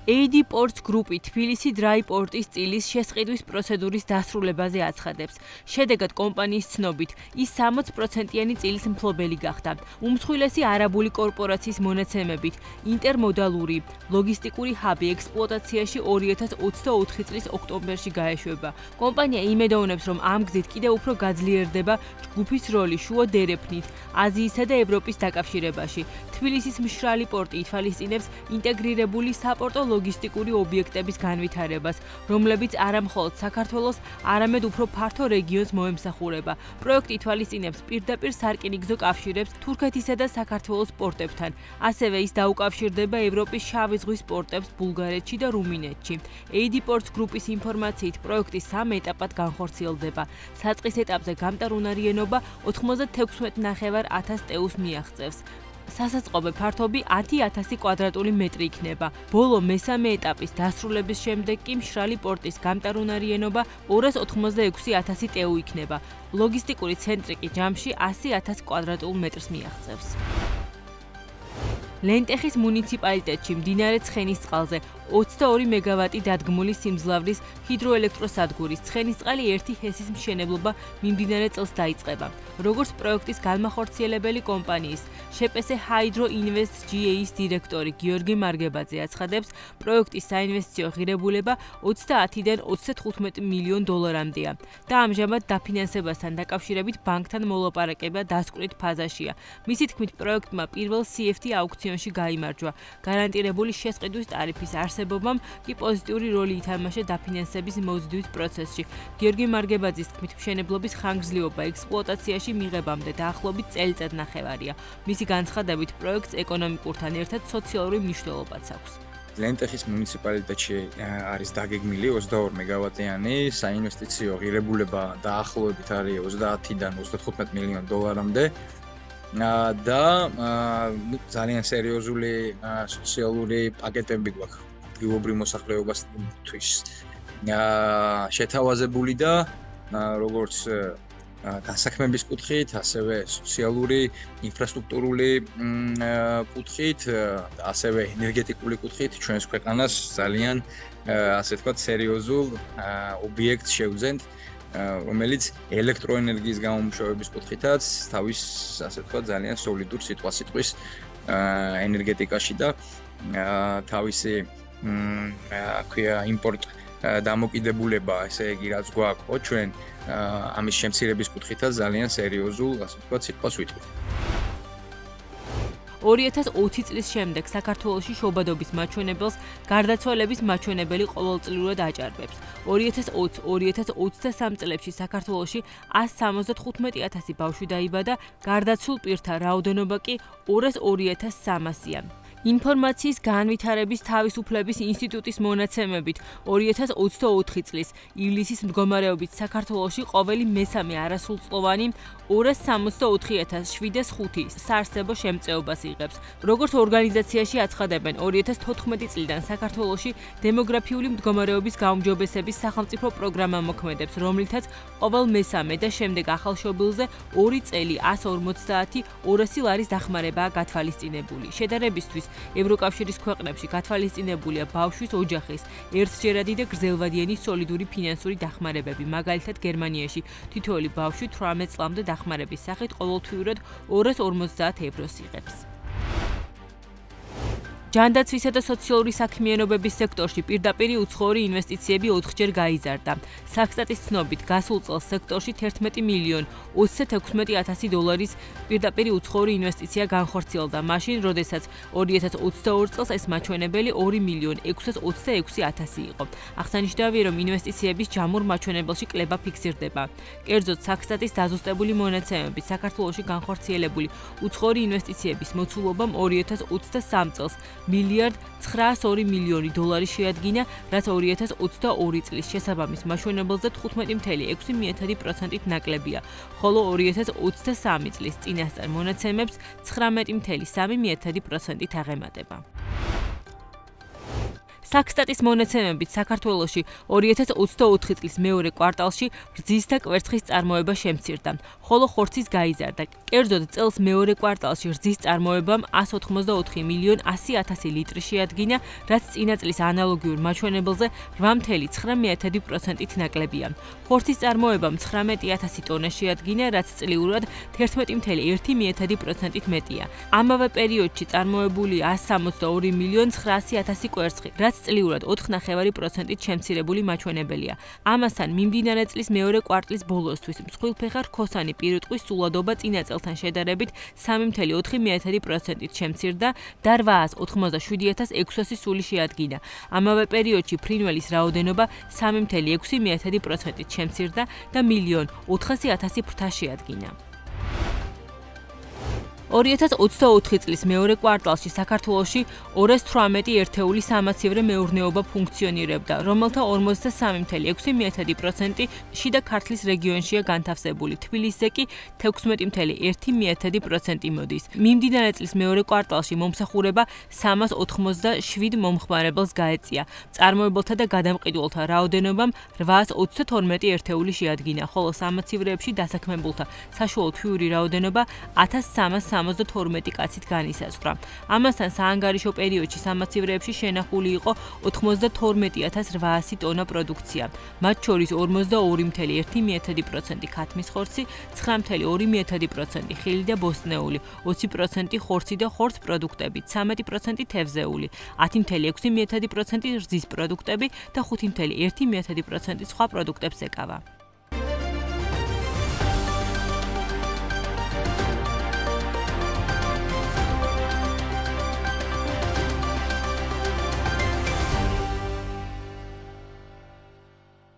AD Ports Group თბილისი Dry Port-ის წილის შესყიდვის პროცედურის დასრულებაზე აცხადებს. შედეგად კომპანიის ცნობით, ის 60%-იანი წილის მფლობელი გახდა. უმსხვილესი არაბული კორპორაციის მონაცემებით, ინტერმოდალური ლოგისტიკური ჰაბი ექსპლუატაციაში 2024 წლის ოქტომბერში გაეშვება. კომპანია იმედოვნებს, რომ ამ გზით კიდევ უფრო გაძლიერდება ჯგუფის როლი შუა დერეფნით, აზიისა და ევროპის დაკავშირებაში. თბილისის მშრალი პორტი ითვალისწინებს ინტეგრირებული საპორტო ლოგისტიკური ობიექტების განვითარებას, რომლებიც არა მხოლოდ საქართველოს, არამედ უფრო ფართო რეგიონს მოემსახურება. პროექტი ითვალისწინებს პირდაპირ სარკინიგზო კავშირებს თურქეთისა და საქართველოს პორტებთან. ასევე ის დაუკავშირდება ევროპის შავი ზღვის პორტებს ბულგარეთში და რუმინეთში. AD Ports Group-ის ინფორმაციით, პროექტი 3 ეტაპად განხორციელდება. საწყის ეტაპზე გამტარუნარიანობა 96,500 TEU-ს მიაღწევს. სასაწყობე ფართობი 10,000 კვადრატული მეტრი იქნება. ბოლო მესამე ეტაპის დასრულების შემდეგ კი მშრალი პორტის გამტარუნარიანობა 286,000 TEU იქნება. ლოგისტიკური ცენტრი კი ჯამში 100,000 კვადრატულ მეტრს მიაღწევს. ლენტეხის მუნიციპალიტეტში მდინარე ცხენისწყალზე 22 მეგავატი დადგმული სიმძლავრის ჰიდროელექტროსადგურის ცხენისწყალი 1 ჰესის მშენებლობა მიმდინარე წელს დაიწყება. როგორც პროექტის განმახორციელებელი კომპანიის შეპესე Hydro Invest GA-ის დირექტორი გიორგი მარგებაძე აცხადებს, პროექტის საინვესტიციო ღირებულება 30-დან 35 მილიონ დოლარამდეა და ამჟამად დაფინანსებასთან დაკავშირებით ბანკთან მოლაპარაკება დასკვნით ფაზაშია. მისი თქმით, პროექტმა პირველ CFD აუქციონში გაიმარჯვა. გარანტირებული შესყიდვის ტარიფის არსებობამ კი პოზიტიური როლი ითამაშა დაფინანსების მოზიდვის პროცესში. გიორგი მარგებაძის თქმით, მშენებლობის ხანგრძლივობა ექსპლუატაციაში მიღებამდე დაახლოებით წელიწადნახევარია. მისი განცხადებით, პროექტს ეკონომიკურთან ერთად სოციალური მნიშვნელობაც აქვს. ლენტეხის მუნიციპალიტეტში არის დაგეგმილი 22 მეგავატიანი საინვესტიციო ღირებულება დაახლოებით არის 30-დან 35 მილიონ დოლარამდე. და ძალიან სერიოზული სოციალური პაკეტები გვაქვს ადგილობრივ მოსახლეობასთვის შეთავაზებული და როგორც დასაქმების კუთხით, ასევე სოციალური ინფრასტრუქტურული კუთხით, ასევე ენერგეტიკული კუთხით ჩვენს ქვეყანას ძალიან ასე ვთქვათ სერიოზულ ობიექტს შევძენთ, რომელიც ელექტროენერგიის გამომუშავების კუთხითაც თავის ასე ვთქვათ ძალიან სოლიდურ სიტყვას ენერგეტიკაში და თავისი ქვია იმპორტ დამოკიდებულება, ესე იგი რაც გვაქვს ჩვენ ამის შემცირების კუთხითაც ძალიან სერიოზულ ასე ვთქვათ სიტყვას ვიტყვით. 2020 წლის შემდეგ საქართველოში შობადობის მაჩვენებელს გარდაცვალების მაჩვენებელი ყოველწლიურად აჭარბებს. 2020-2023 წლებში საქართველოში 175,000 ბავშვი დაიბადა, გარდაცულ პირთა რაოდენობა კი 202,300-ია. ინფორმაციის განვითარების თავისუფლების ინსტიტუტის მონაცემებით 2024 წლის ივლისის მდგომარეობით საქართველოში ყოველი მესამე არასრულწლოვანი 264,705 საარსებო შემწეობას იღებს. როგორც ორგანიზაციაში აცხადებენ, 2014 წლიდან საქართველოში დემოგრაფიული მდგომარეობის გაუმჯობესების სახელმწიფო პროგრამა მოქმედებს, რომლითაც ყოველ მესამე და შემდეგ ახალშობილზე 2 წელი 150-200 ლარის დახმარებაა გათვალისწინებული. შედარებისთვის ევროკავშირის ქვეყნებში გათვალისწინებულია ბავშვის ოჯახის ერთჯერადი და გრძელვადიანი სოლიდური ფინანსური დახმარებები. მაგალითად, გერმანიაში თითოეული ბავშვი 18 წლამდე დახმარების სახით ყოველთვიურად 250 ევროს იღებს. ჯანდაცვისა და სოციალური საქმიანობების სექტორში პირდაპირი უცხოური ინვესტიციები 4-ჯერ გაიზარდა. საქსტატის ცნობით, გასულ წელს სექტორში 11 მილიონ 36,000 დოლარის პირდაპირი უცხოური ინვესტიცია განხორციელდა, მაშინ, როდესაც 2022 წელს ეს მაჩვენებელი 2 მილიონ 626,000 იყო. აღსანიშნავია, რომ ინვესტიციების ჯამურ მაჩვენებელში კლება ფიქსირდება. კერძოდ, საქსტატის დაზუსტებული მონაცემებით, საქართველოში განხორციელებული უცხოური ინვესტიციების მოცულობამ 2023 წელს მილიარდ 902 მილიონი დოლარი შეადგინა, რაც 2022 წლის შესაბამის მაჩვენებელზე 15,6%-ით ნაკლებია, ხოლო 2023 წლის წინასწარ მონაცემებს 19,3%-ით აღემატება. საქსტატის მონაცემებით საქართველოში 2024 წლის მეორე კვარტალში რძის და კვერცხის წარმოება შემცირდა, ხოლო ხორცის გაიზარდა. კერძოდ წელს მეორე კვარტალში რძის წარმოებამ 184.100.000 ლიტრი შეადგინა, რაც წინა წლის ანალოგიურ მაჩვენებელზე 8.9%-ით ნაკლებია. ხორცის წარმოებამ 19.000 ტონა შეადგინა, რაც წლიურად 11.1%-ით მეტია. ამავე პერიოდში წარმოებული 162.900.000 კვერცხი, რაც წლიურად 4.5%-ით შემცირებული მაჩვენებელია. ამასთან მიმდინარე წლის მეორე კვარტლის ბოლოსთვის მსხვილფეხა რქოსანი პირუტყვის სულადობა წინა წელთან შედარებით 3.4%-ით შემცირდა და 887.600 სული შეადგინა. ამავე პერიოდში ფრინველის რაოდენობა 3.6%-ით შემცირდა და 1.400.000 ფრთა შეადგინა. 2024 წლის მეორე კვარტალში საქართველოში 218 ერთეული სამაცივრე მეურნეობა ფუნქციონირებდა, რომელთა 43.6% შიდა ქართლის რეგიონშია განთავსებული, თბილისზე კი 16.1% მოდის. მიმდინარე წლის მეორე კვარტალში მომსახურება 387 მომხმარებელს გაეწია. მწარმოებელთა და გადამყიდველთა რაოდენობამ 822 ერთეული შეადგინა, ხოლო სამაცივრეებში დასაქმებულთა საშუალო თვიური რაოდენობა 1372 კაცით განისაზღვრა. ამასთან საანგარიშო პერიოდში სამაცივრეებში შენახული იყო 92.800 ტონა პროდუქცია. მათ შორის 42.1% ქათმის ხორცი, 9.2% ხილი და ბოსტნეული, 20% ხორცი და ხორც პროდუქტები, 13% თევზეული, 10.6% რძის პროდუქტები და 5.1% სხვა პროდუქტებს ეკავა.